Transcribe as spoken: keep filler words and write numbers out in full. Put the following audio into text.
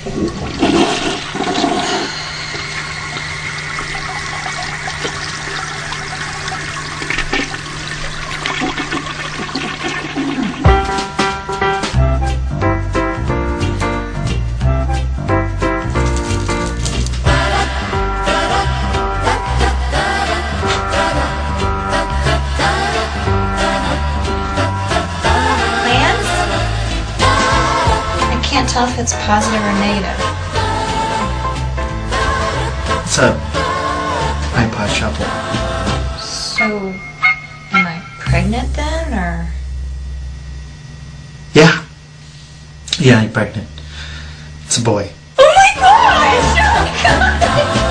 I can't tell if it's positive or negative. It's a iPod shuffle. So, am I pregnant then, or? Yeah. Yeah, I'm pregnant. It's a boy. Oh my gosh!